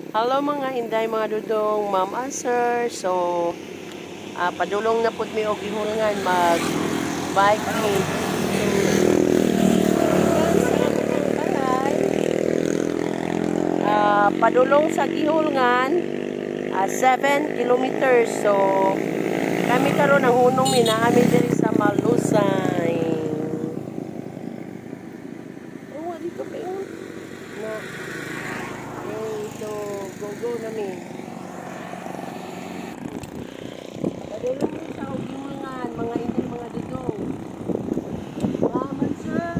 Hello mga inday, mga dudong, ma'am and sir. So, padulong na pud mi og gihulngan mag biking. Padulong sa gihulngan 7 kilometers. So, kami karon ang hunong mi na amin diri sa Malusay. Oh, dito kayo. Na. So, go namin. Padulong mo sa ugihulngan, mga inday, mga dudong. Ma'am sir.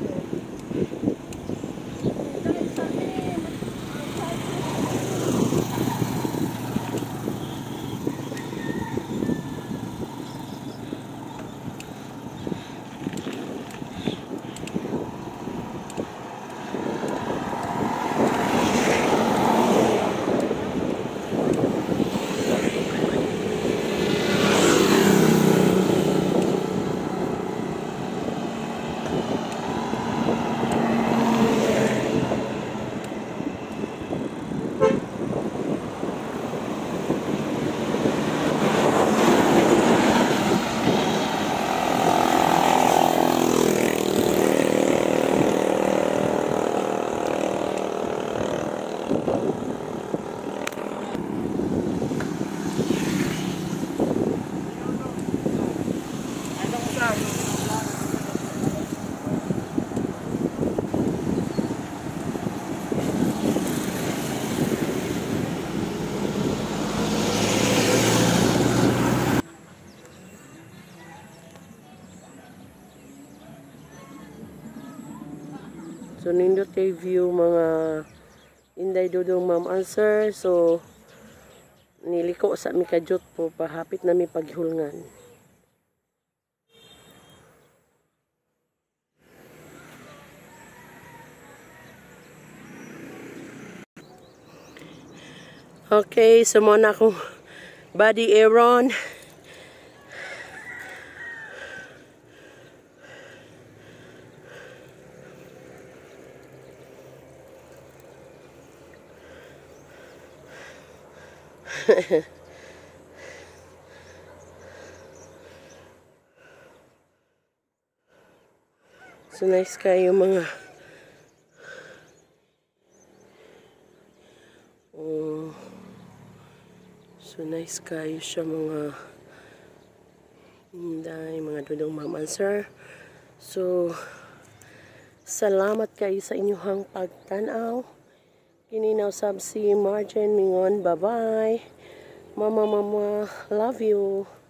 So, nindot kay view mga inday dudong ma'am and sir. So, niliko sa mi kajut po, pahapit na mi paghulngan. Okay, so mo na akong body Aaron. So nice kayo mga so nice kayo siya mga inday, mga dudong ma'am and sir. So salamat kayo sa inyong pagtanaw. Kininaw sab si Margin Mingon. Bye bye. Mama, love you.